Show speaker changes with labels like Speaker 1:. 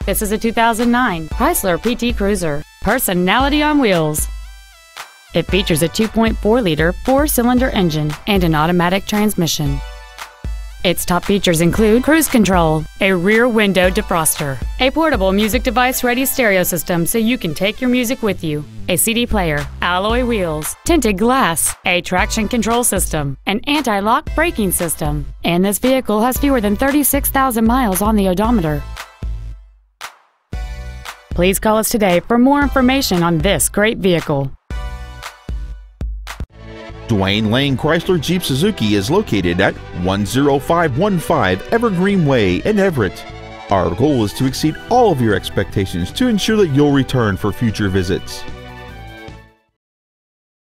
Speaker 1: This is a 2009 Chrysler PT Cruiser, personality on wheels. It features a 2.4-liter four-cylinder engine and an automatic transmission. Its top features include cruise control, a rear window defroster, a portable music device-ready stereo system so you can take your music with you, a CD player, alloy wheels, tinted glass, a traction control system, an anti-lock braking system, and this vehicle has fewer than 36,000 miles on the odometer. Please call us today for more information on this great vehicle.
Speaker 2: Dwayne Lane Chrysler Jeep Suzuki is located at 10515 Evergreen Way in Everett. Our goal is to exceed all of your expectations to ensure that you'll return for future visits.